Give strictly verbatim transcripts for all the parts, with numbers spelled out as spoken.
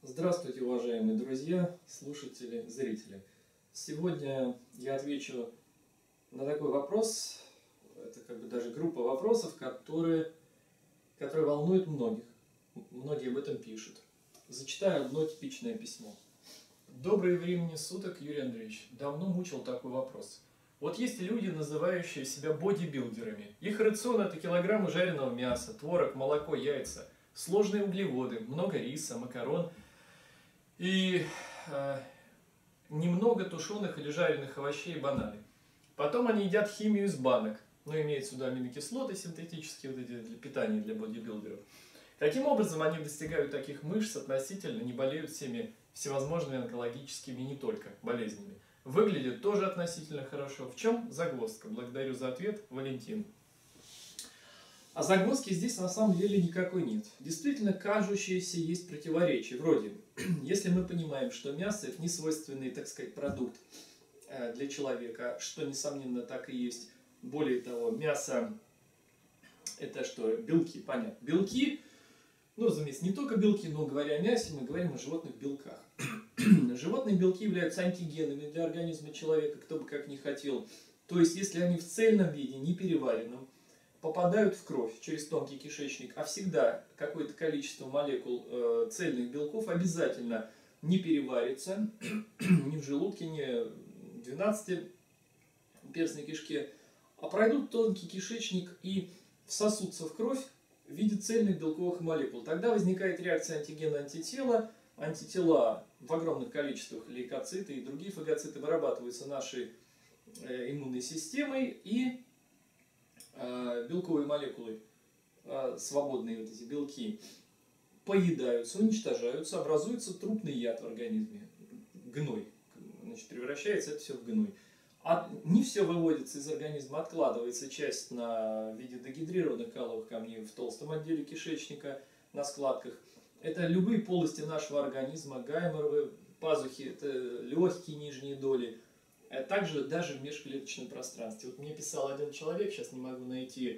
Здравствуйте, уважаемые друзья, слушатели, зрители. Сегодня я отвечу на такой вопрос, это как бы даже группа вопросов, которые, которые волнуют многих. Многие об этом пишут. Зачитаю одно типичное письмо. Доброе времени суток, Юрий Андреевич. Давно мучил такой вопрос. Вот есть люди, называющие себя бодибилдерами. Их рацион — это килограммы жареного мяса, творог, молоко, яйца, сложные углеводы, много риса, макарон и э, немного тушеных или жареных овощей и бананы. Потом они едят химию из банок, но имеют сюда аминокислоты синтетические, вот эти для питания для бодибилдеров. Таким образом они достигают таких мышц относительно, не болеют всеми всевозможными онкологическими и не только болезнями. Выглядит тоже относительно хорошо. В чем загвоздка? Благодарю за ответ, Валентин. А загвоздки здесь на самом деле никакой нет. Действительно, кажущееся есть противоречие. Вроде, если мы понимаем, что мясо — это не свойственный, так сказать, продукт для человека, что, несомненно, так и есть. Более того, мясо — это что? Белки, понятно. Белки, ну, разумеется, не только белки, но говоря о мясе, мы говорим о животных белках. Животные белки являются антигенами для организма человека, кто бы как ни хотел. То есть, если они в цельном виде, не переваренном, попадают в кровь через тонкий кишечник, а всегда какое-то количество молекул э, цельных белков обязательно не переварится ни в желудке, ни в двенадцатиперстной кишке, а пройдут тонкий кишечник и всосутся в кровь в виде цельных белковых молекул. Тогда возникает реакция антигена-антитела. Антитела в огромных количествах, лейкоциты и другие фагоциты, вырабатываются нашей э, иммунной системой, и э, белковые молекулы, э, свободные вот эти белки, поедаются, уничтожаются, образуется трупный яд в организме, гной. Значит, превращается это все в гной. А не все выводится из организма, откладывается часть на виде дегидрированных каловых камней в толстом отделе кишечника, на складках. Это любые полости нашего организма, гайморовые пазухи, это легкие нижние доли, а также даже в межклеточном пространстве. Вот мне писал один человек, сейчас не могу найти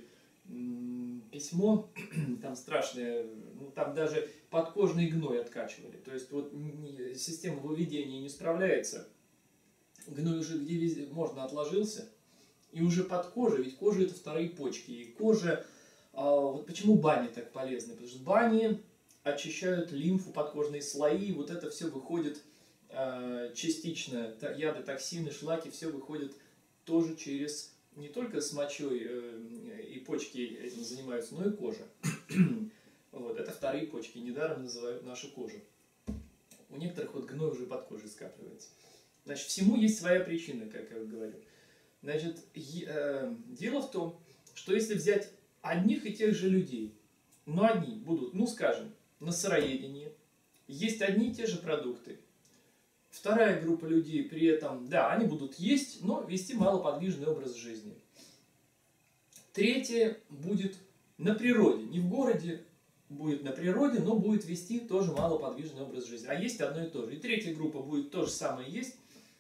письмо, там страшное, ну, там даже подкожный гной откачивали. То есть вот система выведения не справляется, гной уже где везде можно отложился, и уже под кожей, ведь кожа — это вторые почки, и кожа, а, вот почему бани так полезны, потому что бани очищают лимфу, подкожные слои, вот это все выходит э, частично, яды, токсины, шлаки, все выходит тоже через, не только с мочой э, и почки этим занимаются, но и кожа. Вот, это вторые почки, недаром называют нашу кожу. У некоторых вот гной уже под кожей скапливается. Значит, всему есть своя причина, как я говорю. Значит, э, дело в том, что если взять одних и тех же людей, но одни будут, ну скажем, на сыроедении, есть одни и те же продукты. Вторая группа людей при этом, да, они будут есть, но вести малоподвижный образ жизни. Третья будет на природе, не в городе, будет на природе, но будет вести тоже малоподвижный образ жизни. А есть одно и то же. И третья группа будет то же самое есть,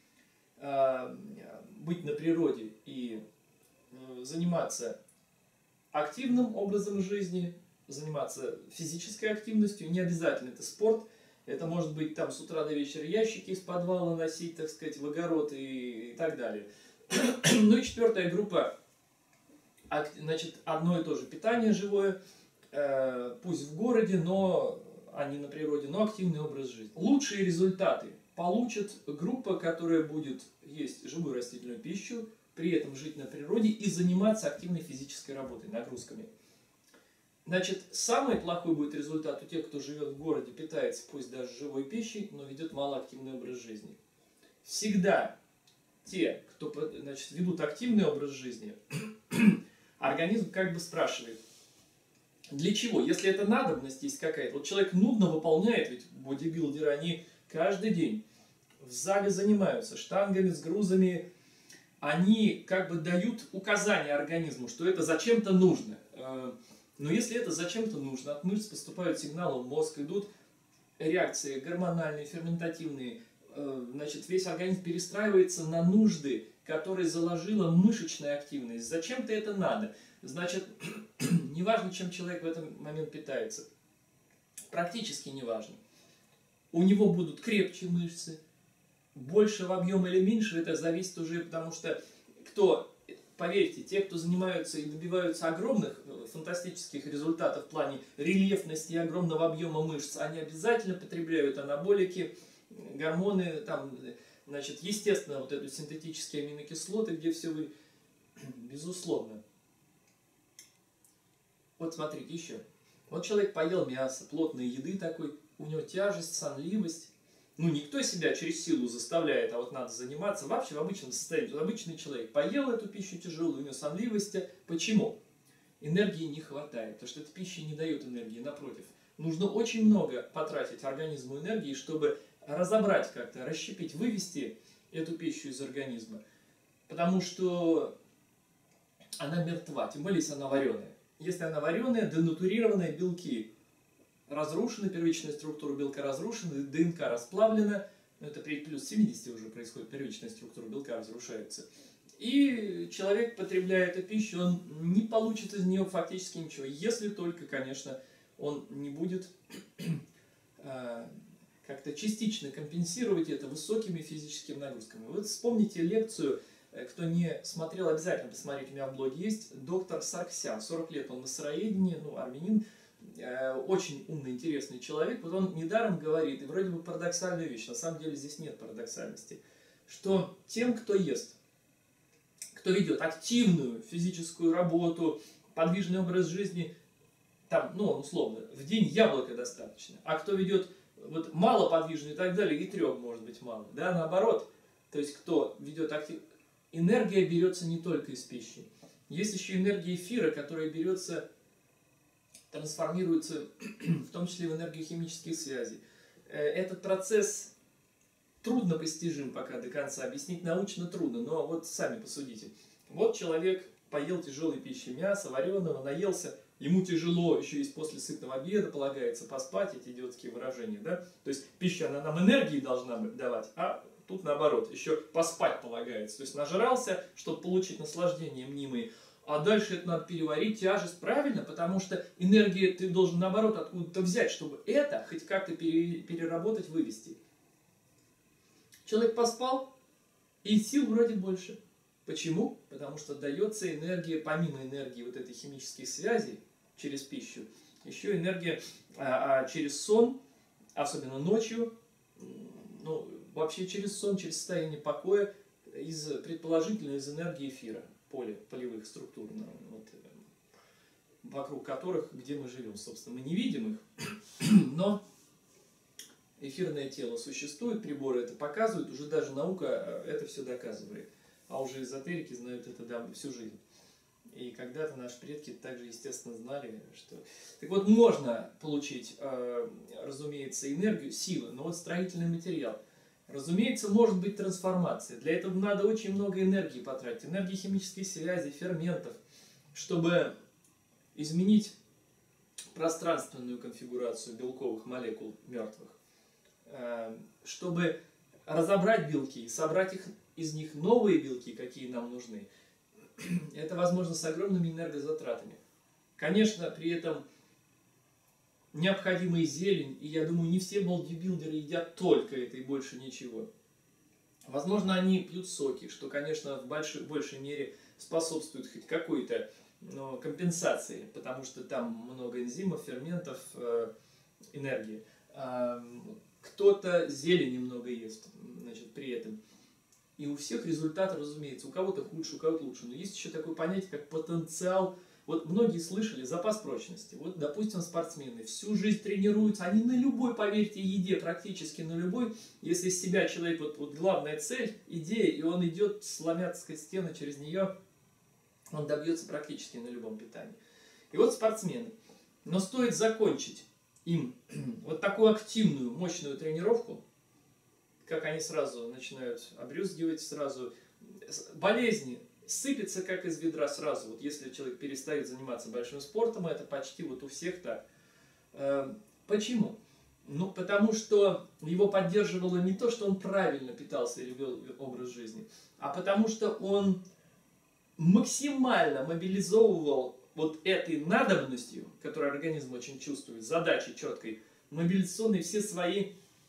быть на природе и заниматься активным образом жизни, заниматься физической активностью, не обязательно это спорт, это может быть там с утра до вечера ящики из подвала носить, так сказать, в огород и, и так далее. Ну и четвертая группа, значит, одно и то же питание живое, э, пусть в городе, но, а не на природе, но активный образ жизни. Лучшие результаты получит группа, которая будет есть живую растительную пищу, при этом жить на природе и заниматься активной физической работой, нагрузками. Значит, самый плохой будет результат у тех, кто живет в городе, питается пусть даже живой пищей, но ведет малоактивный образ жизни. Всегда те, кто, значит, ведут активный образ жизни, организм как бы спрашивает, для чего? Если это надобность есть какая-то, вот человек нудно выполняет, ведь бодибилдеры, они каждый день в зале занимаются штангами, с грузами, они как бы дают указания организму, что это зачем-то нужно. Но если это зачем-то нужно, от мышц поступают сигналы в мозг, идут реакции гормональные, ферментативные, значит, весь организм перестраивается на нужды, которые заложила мышечная активность. Зачем-то это надо. Значит, неважно, чем человек в этот момент питается. Практически неважно. у него будут крепче мышцы, больше в объеме или меньше, это зависит уже, потому что кто, поверьте, те, кто занимаются и добиваются огромных фантастических результатов в плане рельефности и огромного объема мышц, они обязательно потребляют анаболики, гормоны, там, значит, естественно, вот эту синтетические аминокислоты, где все вы, безусловно. Вот смотрите еще. Вот человек поел мясо, плотной еды такой, у него тяжесть, сонливость. Ну, никто себя через силу заставляет, а вот надо заниматься. Вообще в обычном состоянии. Вот обычный человек поел эту пищу тяжелую, у него сонливость. Почему? Энергии не хватает, потому что эта пища не дает энергии, напротив. Нужно очень много потратить организму энергии, чтобы разобрать как-то, расщепить, вывести эту пищу из организма. Потому что она мертва, тем более, если она вареная. Если она вареная, денатурированные белки разрушены, первичная структура белка разрушена, ДНК расплавлена, это при плюс семидесяти уже происходит, первичная структура белка разрушается. И человек, потребляя эту пищу, он не получит из нее фактически ничего, если только, конечно, он не будет э, как-то частично компенсировать это высокими физическими нагрузками. Вот вспомните лекцию, кто не смотрел, обязательно посмотрите, у меня в блоге есть, доктор Сарксян, сорок лет он на сыроедении, ну, армянин, э, очень умный, интересный человек. Вот он недаром говорит, и вроде бы парадоксальную вещь, на самом деле здесь нет парадоксальности, что тем, кто ест, кто ведет активную физическую работу, подвижный образ жизни, там, ну, условно, в день яблока достаточно, а кто ведет вот малоподвижный и так далее, и трех может быть мало, да, наоборот, то есть кто ведет актив... Энергия берется не только из пищи. Есть еще энергия эфира, которая берется, трансформируется, в том числе в энергию химических связей. Этот процесс трудно постижим пока до конца, объяснить научно трудно, но вот сами посудите. Вот человек поел тяжелой пищи, мяса, вареного, наелся, ему тяжело, еще есть после сытного обеда, полагается поспать, эти идиотские выражения, да? То есть пища, она нам энергии должна давать, а тут наоборот, еще поспать полагается. То есть нажрался, чтобы получить наслаждение мнимые, а дальше это надо переварить, тяжесть, правильно? Потому что энергии ты должен наоборот откуда-то взять, чтобы это хоть как-то переработать, вывести. Человек поспал, и сил вроде больше. Почему? Потому что дается энергия, помимо энергии вот этой химических связей через пищу, еще энергия а, а через сон, особенно ночью, ну, вообще через сон, через состояние покоя, из, предположительно из энергии эфира, поле, полевых структур, вот, вокруг которых, где мы живем. Собственно, мы не видим их, но эфирное тело существует, приборы это показывают, уже даже наука это все доказывает. А уже эзотерики знают это, да, всю жизнь. И когда-то наши предки также, естественно, знали, что... Так вот, можно получить, э, разумеется, энергию, силы, но вот строительный материал. Разумеется, может быть трансформация. Для этого надо очень много энергии потратить. Энергии химических связей, ферментов, чтобы изменить пространственную конфигурацию белковых молекул мертвых. Э, чтобы разобрать белки, собрать их, из них новые белки, какие нам нужны. Это возможно с огромными энергозатратами. Конечно, при этом необходима и зелень, и я думаю, не все бодибилдеры едят только это и больше ничего. Возможно, они пьют соки, что, конечно, в большей, большей мере способствует хоть какой-то, но, компенсации, потому что там много энзимов, ферментов, э, энергии. Э, кто-то зелени много ест, значит, при этом. И у всех результаты, разумеется, у кого-то худше, у кого-то лучше. Но есть еще такое понятие, как потенциал. Вот многие слышали запас прочности. Вот, допустим, спортсмены всю жизнь тренируются, они на любой, поверьте, еде, практически на любой. Если из себя человек, вот, вот главная цель, идея, и он идет, сломя, так сказать, стены через нее, он добьется практически на любом питании. И вот спортсмены. Но стоит закончить им вот такую активную, мощную тренировку, как они сразу начинают обрюзгивать, сразу болезни сыпятся как из ведра сразу. Вот если человек перестает заниматься большим спортом, это почти вот у всех так. Почему? Ну, потому что его поддерживало не то, что он правильно питался и вел образ жизни, а потому что он максимально мобилизовывал вот этой надобностью, которую организм очень чувствует, задачей четкой, мобилизационной все свои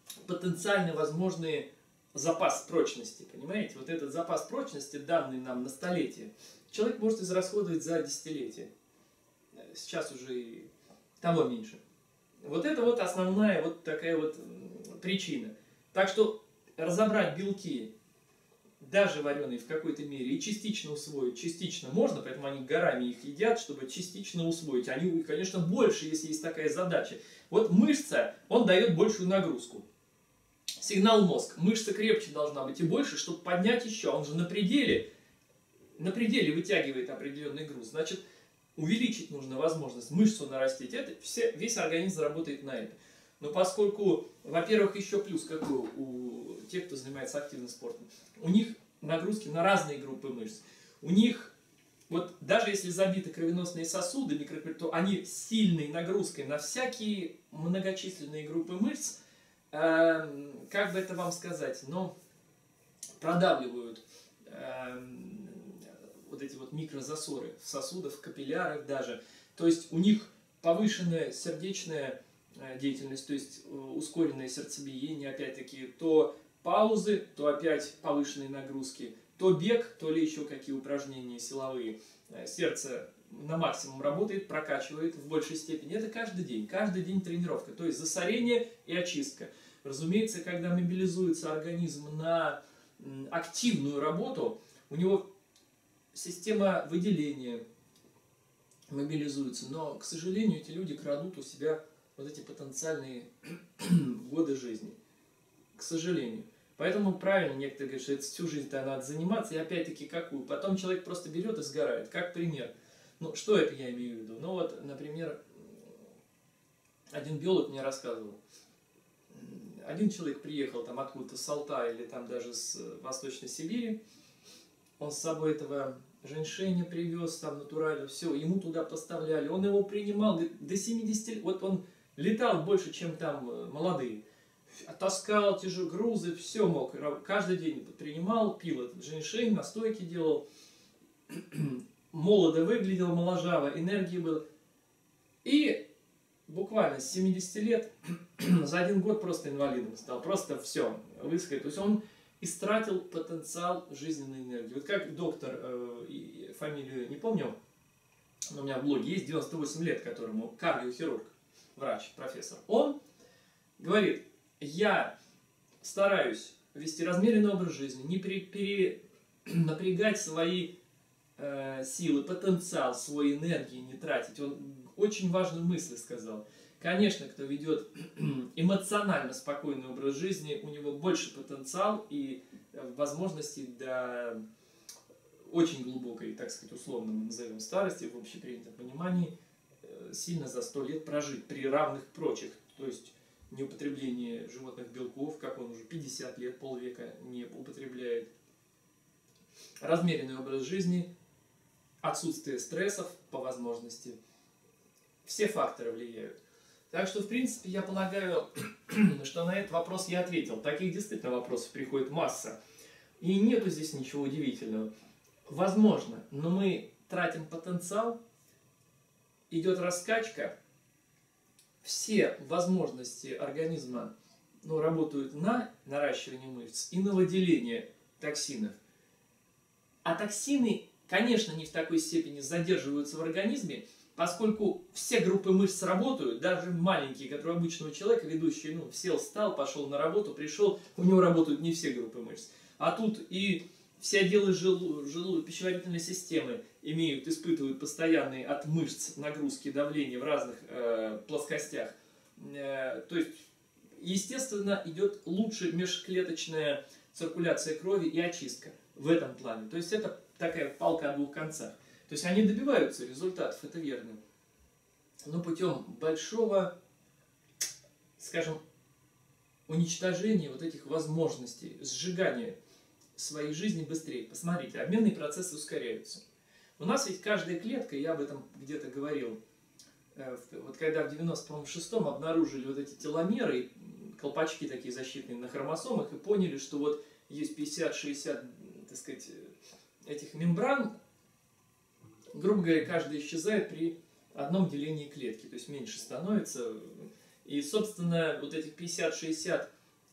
потенциально возможный запас прочности, понимаете? Вот этот запас прочности, данный нам на столетие, человек может израсходовать за десятилетие. Сейчас уже и того меньше. Вот это вот основная вот такая вот причина. Так что разобрать белки, даже вареные в какой-то мере, и частично усвоить, частично можно, поэтому они горами их едят, чтобы частично усвоить. Они, конечно, больше, если есть такая задача. Вот мышца, он дает большую нагрузку. Сигнал мозг. Мышца крепче должна быть и больше, чтобы поднять еще. Он же на пределе, на пределе вытягивает определенный груз. Значит, увеличить нужно возможность мышцу нарастить. Это все, весь организм работает на это. Но поскольку, во-первых, еще плюс какой у тех, кто занимается активным спортом, у них нагрузки на разные группы мышц. У них, вот даже если забиты кровеносные сосуды, то они с сильной нагрузкой на всякие многочисленные группы мышц, э, как бы это вам сказать, но продавливают э, вот эти вот микрозасоры в сосудах, в капиллярах даже. То есть у них повышенная сердечная деятельность, то есть ускоренное сердцебиение, опять-таки, то паузы, то опять повышенные нагрузки, то бег, то ли еще какие упражнения силовые. Сердце на максимум работает, прокачивает в большей степени. Это каждый день, каждый день тренировка, то есть засорение и очистка. Разумеется, когда мобилизуется организм на активную работу, у него система выделения мобилизуется, но, к сожалению, эти люди крадут у себя вот эти потенциальные годы жизни. К сожалению. Поэтому правильно некоторые говорят, что это всю жизнь-то надо заниматься, и опять-таки какую? Потом человек просто берет и сгорает. Как пример. Ну, что это я имею в виду? Ну вот, например, один биолог мне рассказывал. Один человек приехал там откуда-то с Алтая или там даже с Восточной Сибири. Он с собой этого женьшеня привез, там натурально, все, ему туда поставляли. Он его принимал до семидесяти лет. Вот он летал больше, чем там молодые. Таскал те же грузы, все мог. Каждый день принимал, пил этот женьшень, настойки делал. Молодо выглядел, моложаво, энергии было. И буквально с семидесяти лет за один год просто инвалидом стал. Просто все, высказать. То есть он истратил потенциал жизненной энергии. Вот как доктор, э, фамилию не помню, но у меня в блоге есть, девяносто восемь лет, которому кардиохирург, врач, профессор. Он говорит, я стараюсь вести размеренный образ жизни, не перенапрягать свои э, силы, потенциал, свой энергии не тратить. Он очень важную мысль сказал. Конечно, кто ведет эмоционально спокойный образ жизни, у него больше потенциал и возможностей до очень глубокой, так сказать, условно мы назовем старости, в общепринятом понимании, сильно за сто лет прожить при равных прочих. То есть неупотребление животных белков, как он уже пятьдесят лет, полвека не употребляет. Размеренный образ жизни, отсутствие стрессов по возможности. Все факторы влияют. Так что, в принципе, я полагаю, что на этот вопрос я ответил. Таких действительно вопросов приходит масса. И нету здесь ничего удивительного. Возможно, но мы тратим потенциал, идет раскачка, все возможности организма ну, работают на наращивание мышц и на выделение токсинов. А токсины, конечно, не в такой степени задерживаются в организме, поскольку все группы мышц работают, даже маленькие, которые у обычного человека, ведущие, ну, сел, встал, пошел на работу, пришел, у него работают не все группы мышц. А тут и все отделы желу, желу, пищеварительной системы имеют, испытывают постоянные от мышц нагрузки, давления в разных э, плоскостях. Э, то есть, естественно, идет лучше межклеточная циркуляция крови и очистка в этом плане. То есть, это такая палка о двух концах. То есть они добиваются результатов, это верно. Но путем большого, скажем, уничтожения вот этих возможностей, сжигания своей жизни быстрее. Посмотрите, обменные процессы ускоряются. У нас ведь каждая клетка, я об этом где-то говорил, вот когда в девяносто шестом обнаружили вот эти теломеры, колпачки такие защитные на хромосомах, и поняли, что вот есть пятьдесят-шестьдесят, так сказать, этих мембран, грубо говоря, каждая исчезает при одном делении клетки, то есть меньше становится. И, собственно, вот этих пятьдесят-шестьдесят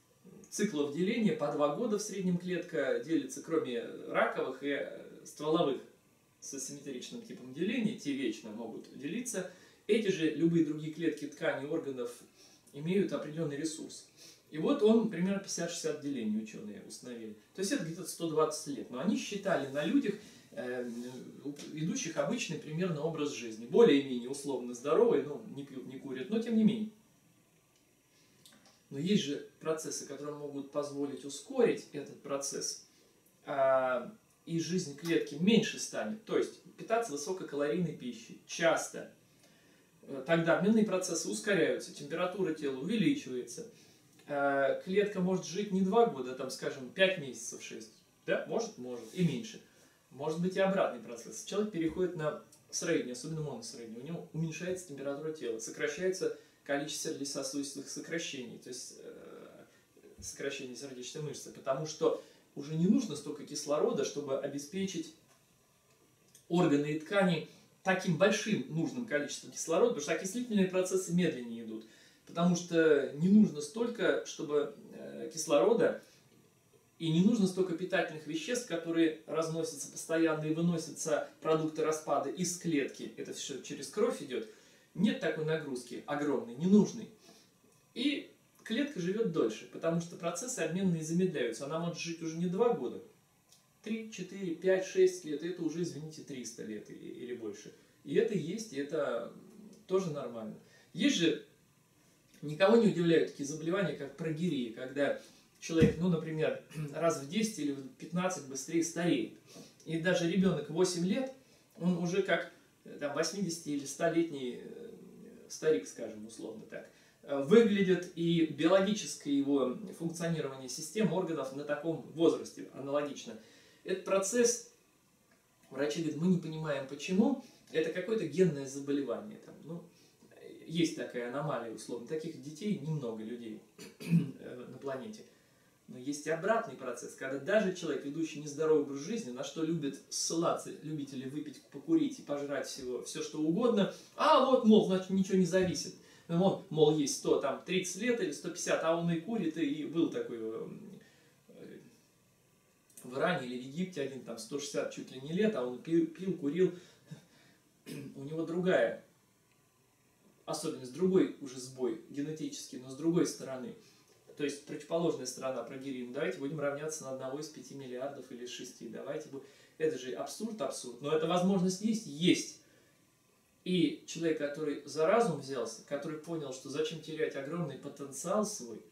циклов деления, по два года в среднем клетка делится, кроме раковых и стволовых с асимметричным типом деления, те вечно могут делиться. Эти же любые другие клетки тканей, органов имеют определенный ресурс. И вот он примерно пятьдесят-шестьдесят делений ученые установили. То есть это где-то сто двадцать лет. Но они считали на людях, э, идущих обычный примерно образ жизни. Более-менее условно здоровый, ну, не пьют, не курят, но тем не менее. Но есть же процессы, которые могут позволить ускорить этот процесс, э, и жизнь клетки меньше станет. То есть питаться высококалорийной пищей часто. Тогда обменные процессы ускоряются, температура тела увеличивается. Клетка может жить не два года, там, скажем, пять месяцев, шесть. Да? Может, может, и меньше. Может быть и обратный процесс. Человек переходит на средний, особенно моносредний. У него уменьшается температура тела, сокращается количество сердечно-сосудистых сокращений, то есть э, сокращение сердечной мышцы, потому что уже не нужно столько кислорода, чтобы обеспечить органы и ткани таким большим нужным количеством кислорода, потому что окислительные процессы медленнее идут. Потому что не нужно столько, чтобы э, кислорода, и не нужно столько питательных веществ, которые разносятся постоянно и выносятся продукты распада из клетки. Это все через кровь идет. Нет такой нагрузки огромной, ненужной. И клетка живет дольше, потому что процессы обменные замедляются. Она может жить уже не два года, три, четыре, пять, шесть лет. Это уже, извините, триста лет или больше. И это есть, и это тоже нормально. Есть же... Никого не удивляют такие заболевания, как прогирия, когда человек, ну, например, раз в десять или в пятнадцать быстрее стареет. И даже ребенок восемь лет, он уже как там, восьмидесяти- или столетний старик, скажем, условно так, выглядит, и биологическое его функционирование систем, органов на таком возрасте аналогично. Этот процесс, врачи говорят, мы не понимаем почему, это какое-то генное заболевание. Там, ну, есть такая аномалия, условно. Таких детей немного людей на планете. Но есть и обратный процесс, когда даже человек, ведущий нездоровый образ жизни, на что любят ссылаться любители выпить, покурить и пожрать всего, все что угодно, а вот, мол, значит, ничего не зависит. Он, мол, есть сто, там, тридцать лет или сто пятьдесят, а он и курит, и был такой в Иране или в Египте один, там, сто шестьдесят чуть ли не лет, а он пил, пил курил. У него другая особенность, другой уже сбой генетический, но с другой стороны. То есть противоположная сторона прогирии. Ну, давайте будем равняться на одного из пяти миллиардов или шести. Давайте будем... Это же абсурд, абсурд. Но эта возможность есть? Есть. И человек, который за разум взялся, который понял, что зачем терять огромный потенциал свой,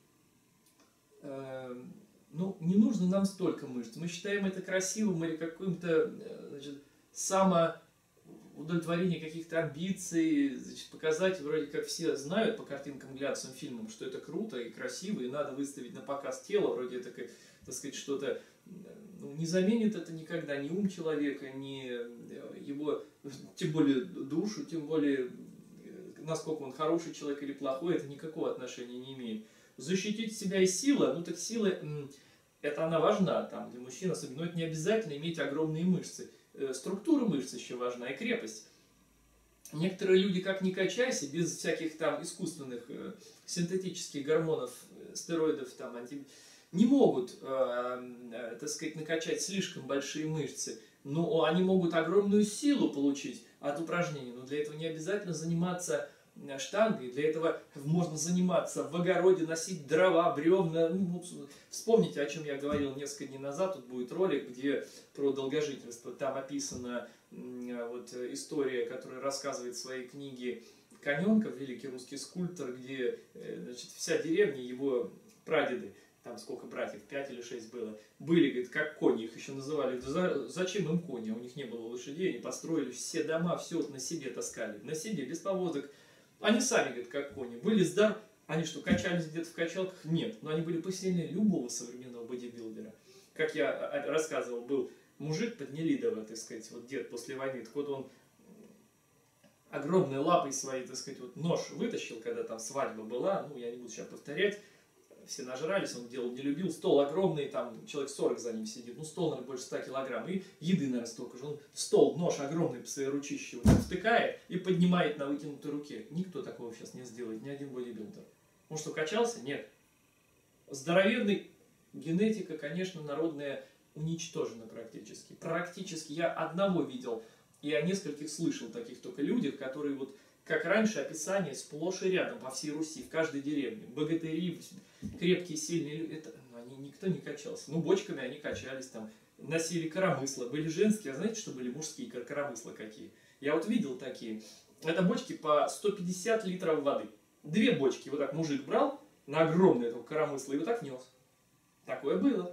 э, ну, не нужно нам столько мышц. Мы считаем это красивым или каким-то э, само... удовлетворение каких-то амбиций, значит, показать, вроде как все знают по картинкам, глянцевым фильмам, что это круто и красиво, и надо выставить на показ тело, вроде это, так сказать, что-то, ну, не заменит это никогда ни ум человека, ни его, тем более душу, тем более насколько он хороший человек или плохой, это никакого отношения не имеет. Защитить себя и сила, ну так сила, это она важна там для мужчин, особенно, но это не обязательно иметь огромные мышцы. Структура мышц еще важна и крепость. Некоторые люди, как ни качайся, без всяких там искусственных э, синтетических гормонов, стероидов, там, анти... не могут, э, э, так сказать, накачать слишком большие мышцы. Но они могут огромную силу получить от упражнений. Но для этого не обязательно заниматься штангой. Для этого можно заниматься в огороде, носить дрова, бревна. Ну, вспомните, о чем я говорил несколько дней назад. Тут будет ролик, где про долгожительство. Там описана вот история, которая рассказывает в своей книге Каненков, великий русский скульптор, где, значит, вся деревня, его прадеды, там сколько братьев, пять или шесть было, были, говорит, как кони, их еще называли. Да зачем им кони? У них не было лошадей, они построили все дома, все вот на себе таскали. На себе, без повозок. Они сами, говорит, как кони. Были здоровы. Они что, качались где-то в качалках? Нет. Но они были посильнее любого современного бодибилдера. Как я рассказывал, был мужик под Нелидово, так сказать, вот дед после войны. Так вот он огромной лапой своей, так сказать, вот нож вытащил, когда там свадьба была. Ну, я не буду сейчас повторять. Все нажрались, он делал не любил. Стол огромный, там человек сорок за ним сидит. Ну, стол, наверное, больше ста килограмм. И еды, наверное, столько же. Он стол, нож огромный по своей ручище вот, втыкает и поднимает на вытянутой руке. Никто такого сейчас не сделает, ни один бодибилдер. Он что, качался? Нет. Здоровенный Генетика, конечно, народная уничтожена практически. Практически я одного видел, и о нескольких слышал таких только людях, которые вот, как раньше, описание сплошь и рядом по всей Руси, в каждой деревне. Богатыри, крепкие, сильные люди, это, ну, они, никто не качался. Ну, бочками они качались там, носили коромысла. Были женские, а знаете, что были мужские коромысла какие? Я вот видел такие. Это бочки по сто пятьдесят литров воды. Две бочки вот так мужик брал на огромное этого коромысла и вот так нес. Такое было.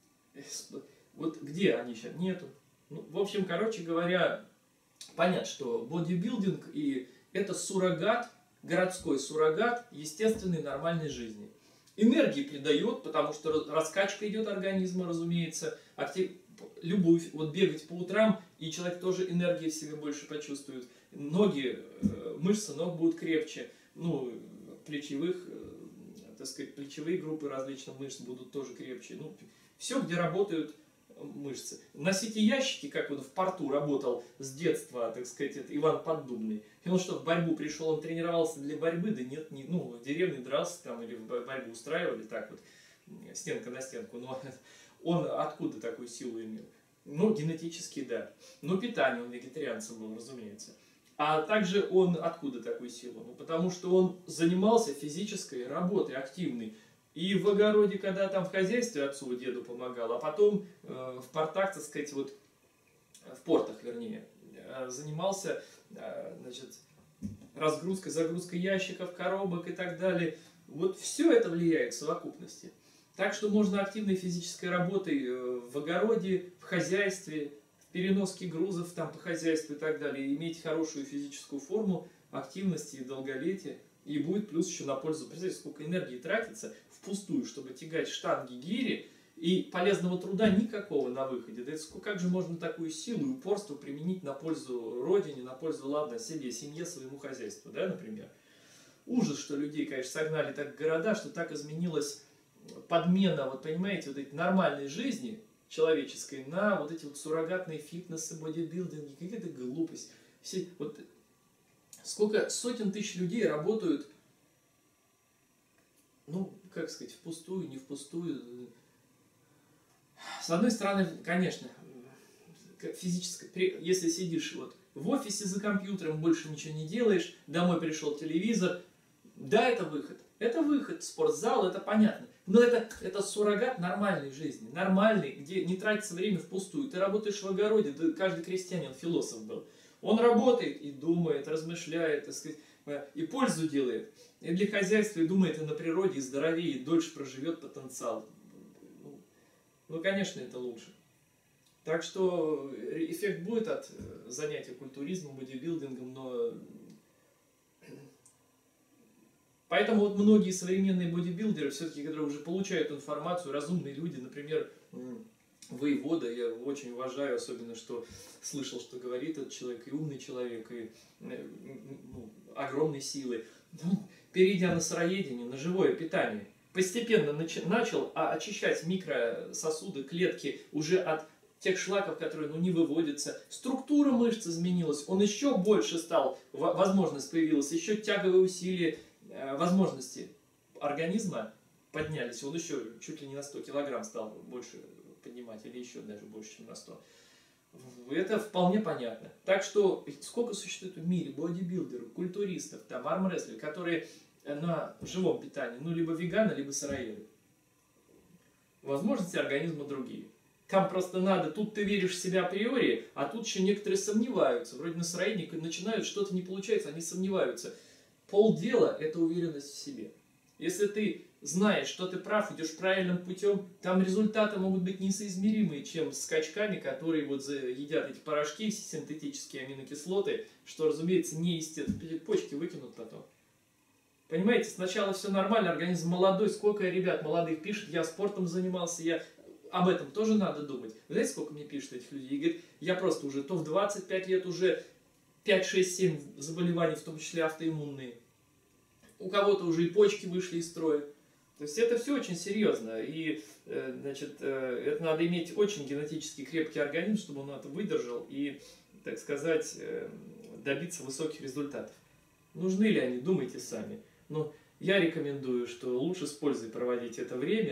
Вот где они сейчас? Нету. Ну, в общем, короче говоря, понятно, что бодибилдинг и это суррогат, городской суррогат естественной нормальной жизни. Энергии придает, потому что раскачка идет организма, разумеется. Актив... Любовь, вот бегать по утрам, и человек тоже энергии в себе больше почувствует. Ноги, мышцы ног будут крепче, ну, плечевых, так сказать, плечевые группы различных мышц будут тоже крепче. Ну, все, где работают мышцы. Носите ящики, как он в порту работал с детства, так сказать, это Иван Поддубный. И он что, в борьбу пришел, он тренировался для борьбы? Да нет, не, ну, в деревне дрался там или борьбу устраивали, так вот, стенка на стенку. Но он откуда такую силу имел? Ну, генетически, да. Но питание, он вегетарианцем был, разумеется. А также он откуда такую силу? Ну, потому что он занимался физической работой, активной. И в огороде, когда там в хозяйстве отцу и деду помогал, а потом э, в портах, так сказать, вот, в портах, вернее, э, занимался, э, значит, разгрузкой, загрузкой ящиков, коробок и так далее. Вот все это влияет в совокупности. Так что можно активной физической работой э, в огороде, в хозяйстве, в переноске грузов там, по хозяйству и так далее, иметь хорошую физическую форму, активности и долголетия. И будет плюс еще на пользу. Представьте, сколько энергии тратится впустую, чтобы тягать штанги, гири, и полезного труда никакого на выходе. Да это как же можно такую силу и упорство применить на пользу родине, на пользу, ладно, себе, семье, своему хозяйству, да, например. Ужас, что людей, конечно, согнали так в города, что так изменилась подмена, вот понимаете, вот этой нормальной жизни человеческой на вот эти вот суррогатные фитнесы, бодибилдинги, какая-то глупость. Все, вот, сколько сотен тысяч людей работают, ну, как сказать, впустую, не впустую. С одной стороны, конечно, физически, если сидишь вот в офисе за компьютером, больше ничего не делаешь, домой пришел телевизор, да, это выход. Это выход в спортзал, это понятно. Но это, это суррогат нормальной жизни. Нормальный, где не тратится время впустую. Ты работаешь в огороде, да, каждый крестьянин философ был. Он работает и думает, размышляет, так сказать, и пользу делает. И для хозяйства, и думает, и на природе, и здоровее, и дольше проживет потенциал. Ну, ну, конечно, это лучше. Так что эффект будет от занятия культуризмом, бодибилдингом, но... Поэтому вот многие современные бодибилдеры, все-таки, которые уже получают информацию, разумные люди, например, воевода, я очень уважаю, особенно, что слышал, что говорит этот человек, и умный человек, и ну, огромной силы. Ну, перейдя на сыроедение, на живое питание, постепенно нач- начал очищать микрососуды, клетки уже от тех шлаков, которые ну, не выводятся. Структура мышц изменилась, он еще больше стал, возможность появилась, еще тяговые усилия, возможности организма поднялись, он еще чуть ли не на сто килограмм стал больше поднимать, или еще даже больше, чем на сто. Это вполне понятно. Так что, сколько существует в мире бодибилдеров, культуристов, там, армрестлеров, которые на живом питании, ну, либо веганы, либо сыроеды. Возможности организма другие. Там просто надо, тут ты веришь в себя априори, а тут еще некоторые сомневаются. Вроде на сыроедении начинают, что-то не получается, они сомневаются. Полдела – это уверенность в себе. Если ты знаешь, что ты прав, идешь правильным путем, там результаты могут быть несоизмеримые, чем с скачками, которые вот едят эти порошки, синтетические аминокислоты, что, разумеется, не естественно. Почки выкинут потом. Понимаете, сначала все нормально, организм молодой, сколько ребят молодых пишет, я спортом занимался, я... Об этом тоже надо думать. Вы знаете, сколько мне пишут этих людей? И говорят, я просто уже то в двадцать пять лет уже пять, шесть, семь заболеваний, в том числе автоиммунные. У кого-то уже и почки вышли из строя. То есть это все очень серьезно. И значит, это надо иметь очень генетически крепкий организм, чтобы он это выдержал и, так сказать, добиться высоких результатов. Нужны ли они, думайте сами. Но я рекомендую, что лучше с пользой проводить это время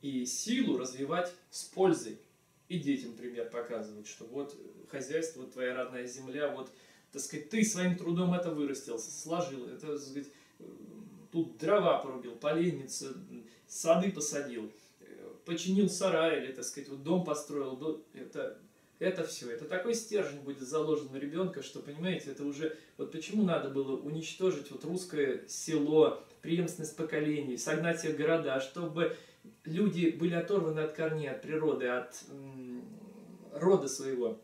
и силу развивать с пользой. И детям пример показывать, что вот хозяйство, вот твоя родная земля, вот, так сказать, ты своим трудом это вырастил, сложил, это, так сказать, тут дрова порубил, поленница, сады посадил, починил сарай, или, так сказать, вот дом построил, это, это все. Это такой стержень будет заложен на ребенка, что, понимаете, это уже, вот почему надо было уничтожить вот русское село, преемственность поколений, согнать всех города, чтобы люди были оторваны от корней, от природы, от м, рода своего.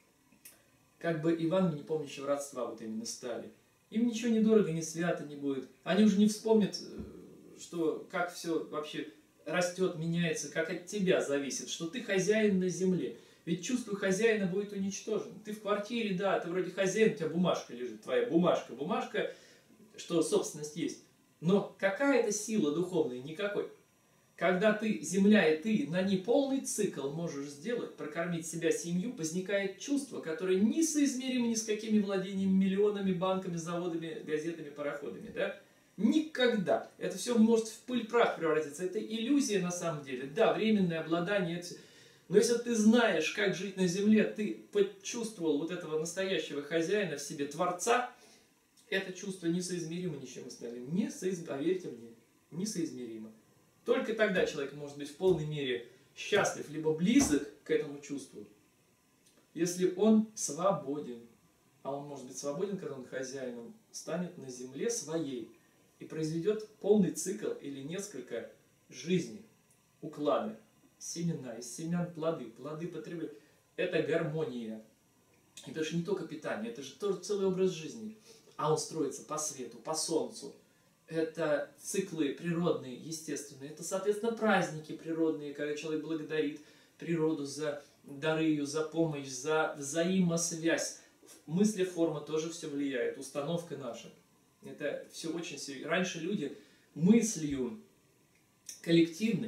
Как бы Иван, не помнящего родства, вот именно стали. Им ничего не дорого, не свято не будет. Они уже не вспомнят, что как все вообще растет, меняется, как от тебя зависит, что ты хозяин на земле. Ведь чувство хозяина будет уничтожено. Ты в квартире, да, ты вроде хозяин, у тебя бумажка лежит, твоя бумажка, бумажка, что собственность есть. Но какая-то сила духовная? Никакой. Когда ты, земля, и ты на ней полный цикл можешь сделать, прокормить себя, семью, возникает чувство, которое несоизмеримо ни с какими владениями, миллионами, банками, заводами, газетами, пароходами. Да? Никогда. Это все может в пыль-прах превратиться. Это иллюзия на самом деле. Да, временное обладание. Это... Но если ты знаешь, как жить на земле, ты почувствовал вот этого настоящего хозяина в себе, Творца, это чувство несоизмеримо ни с чем остальным. Несоизмеримо, поверьте мне, несоизмеримо. Только тогда человек может быть в полной мере счастлив, либо близок к этому чувству, если он свободен. А он может быть свободен, когда он хозяином станет на земле своей и произведет полный цикл или несколько жизней, уклады, семена, из семян плоды, плоды потребляют. Это гармония. Это же не только питание, это же тоже целый образ жизни. А он строится по свету, по солнцу. Это циклы природные, естественные. Это, соответственно, праздники природные, когда человек благодарит природу за дары ее, за помощь, за взаимосвязь. Мысли, форма тоже все влияет, установка наша. Это все очень серьезно. Раньше люди мыслью коллективной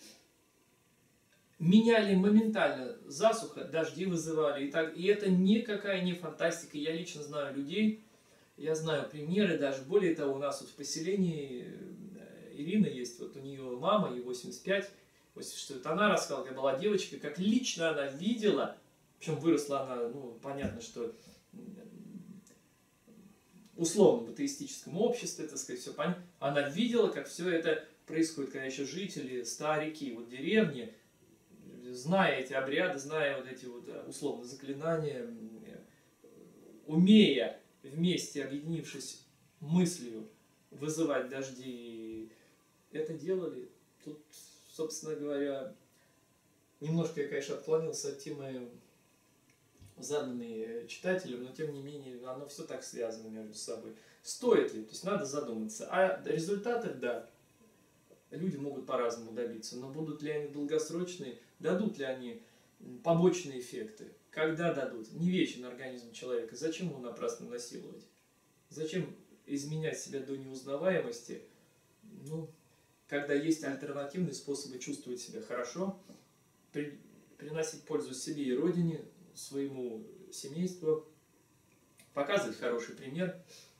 меняли моментально засуха, дожди вызывали. И, так, и это никакая не фантастика. Я лично знаю людей, я знаю примеры, даже более того, у нас вот в поселении Ирина есть, вот у нее мама, ей восемьдесят пять, восемьдесят шесть, вот она рассказала, когда была девочка, как лично она видела, причем выросла она, ну, понятно, что условно в атеистическом обществе, так сказать, все понятно, она видела, как все это происходит, когда еще жители, старики, вот деревни, зная эти обряды, зная вот эти вот условно заклинания, умея вместе, объединившись мыслью, вызывать дожди, это делали. Тут, собственно говоря, немножко я, конечно, отклонился от темы, заданной читателям, но тем не менее, оно все так связано между собой. Стоит ли? То есть надо задуматься. А результаты, да, люди могут по-разному добиться, но будут ли они долгосрочные, дадут ли они побочные эффекты? Когда дадут? Не вечен организм человека. Зачем его напрасно насиловать? Зачем изменять себя до неузнаваемости? Ну, когда есть альтернативные способы чувствовать себя хорошо, при, приносить пользу себе и родине, своему семейству, показывать хороший пример,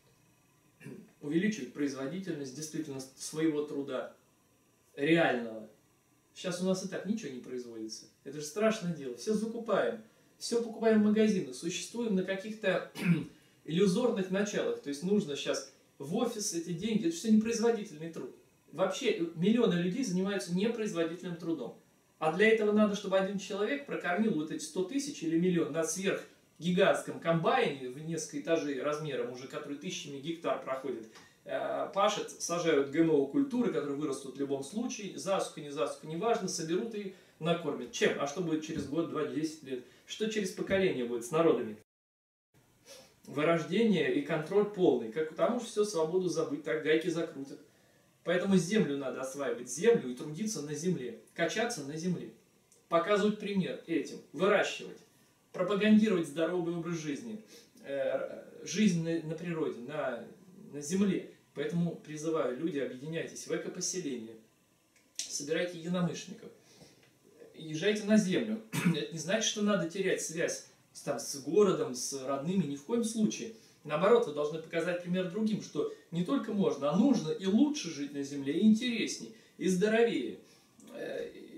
увеличивать производительность действительно своего труда, реального. Сейчас у нас и так ничего не производится. Это же страшное дело. Все закупаем. Все покупаем в магазинах, существуем на каких-то иллюзорных началах. То есть нужно сейчас в офис эти деньги, это все непроизводительный труд. Вообще миллионы людей занимаются непроизводительным трудом. А для этого надо, чтобы один человек прокормил вот эти сто тысяч или миллион на сверхгигантском комбайне в несколько этажей размером, уже который тысячами гектар проходит, пашет, сажают ГМО-культуры, которые вырастут в любом случае, засуха, не засуха, неважно, соберут и накормят. Чем? А что будет через год, два, десять лет? Что через поколение будет с народами? Вырождение и контроль полный. Как потому что все, свободу забыть, так гайки закрутят. Поэтому землю надо осваивать, землю и трудиться на земле, качаться на земле. Показывать пример этим, выращивать, пропагандировать здоровый образ жизни, жизнь на, на природе, на, на земле. Поэтому призываю, люди, объединяйтесь в экопоселение, собирайте единомышленников, езжайте на землю. Это не значит, что надо терять связь с, там, с городом, с родными, ни в коем случае. Наоборот, вы должны показать пример другим, что не только можно, а нужно и лучше жить на земле, и интересней, и здоровее.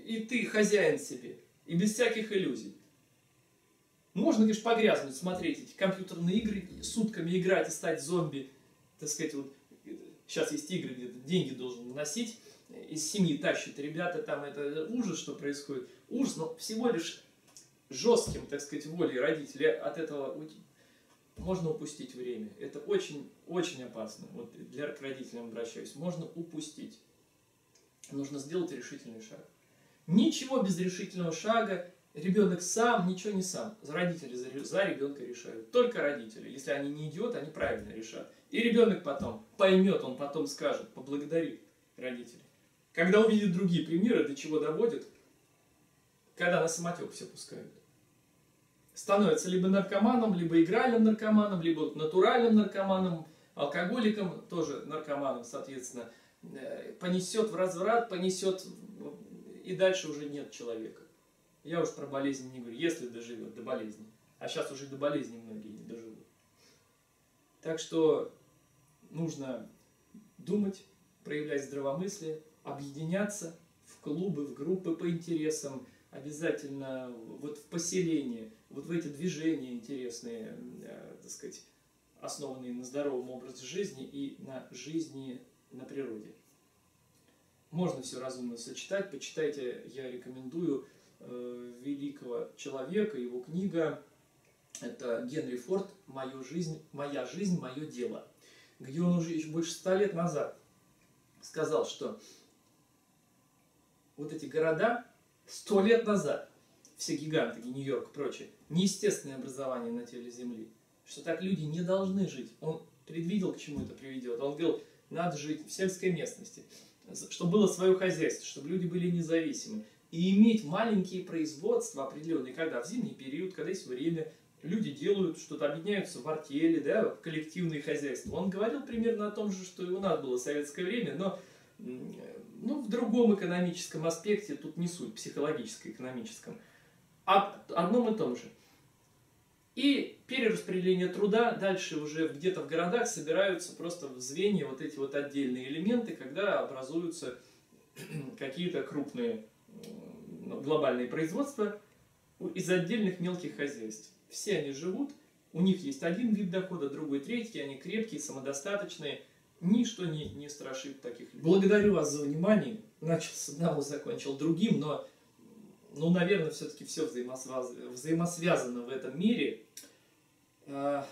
и ты хозяин себе, и без всяких иллюзий. Можно, конечно, погрязнуть, смотреть эти компьютерные игры, сутками играть и стать зомби. Так сказать, вот сейчас есть игры, где ты деньги должен наносить, из семьи тащат ребята, там это ужас, что происходит. Ужас, но всего лишь жестким, так сказать, волей родителей от этого можно упустить время. Это очень-очень опасно. Вот для к родителям обращаюсь. Можно упустить. Нужно сделать решительный шаг. Ничего без решительного шага. Ребенок сам, ничего не сам. Родители за, за ребенка решают. Только родители. Если они не идиоты, они правильно решат. И ребенок потом поймет, он потом скажет, поблагодарит родителей. Когда увидит другие примеры, до чего доводят, когда на самотек все пускают. Становится либо наркоманом, либо игральным наркоманом, либо натуральным наркоманом, алкоголиком, тоже наркоманом, соответственно. Понесет в разврат, понесет, и дальше уже нет человека. Я уж про болезнь не говорю, если доживет до болезни. А сейчас уже до болезни многие не доживут. Так что нужно думать, проявлять здравомыслие, объединяться в клубы, в группы по интересам, обязательно вот в поселение, вот в эти движения интересные, так сказать, основанные на здоровом образе жизни и на жизни на природе. Можно все разумно сочетать. Почитайте, я рекомендую э, великого человека, его книга, это Генри Форд «Моя жизнь, моя жизнь, мое дело», где он уже еще больше ста лет назад сказал, что вот эти города сто лет назад, все гиганты, Нью-Йорк и прочее, неестественное образование на теле Земли, что так люди не должны жить. Он предвидел, к чему это приведет. Он говорил, надо жить в сельской местности, чтобы было свое хозяйство, чтобы люди были независимы. И иметь маленькие производства определенные, когда в зимний период, когда есть время, люди делают что-то, объединяются в артели, да, в коллективные хозяйства. Он говорил примерно о том же, что и у нас было в советское время, но ну, в другом экономическом аспекте, тут не суть, психологическо-экономическом, а одном и том же. И перераспределение труда, дальше уже где-то в городах собираются просто в звенья вот эти вот отдельные элементы, когда образуются какие-то крупные глобальные производства из отдельных мелких хозяйств. Все они живут, у них есть один вид дохода, другой, третий, они крепкие, самодостаточные, ничто не, не страшит таких людей. Благодарю вас за внимание, начал с одного, закончил другим, но, ну, наверное, все-таки все взаимосвязано, взаимосвязано в этом мире. Я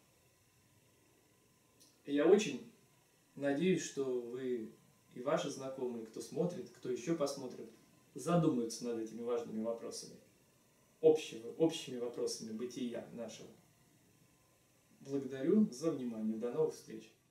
очень надеюсь, что вы и ваши знакомые, кто смотрит, кто еще посмотрит, задумаются над этими важными вопросами, общими, общими вопросами бытия нашего. Благодарю за внимание. До новых встреч.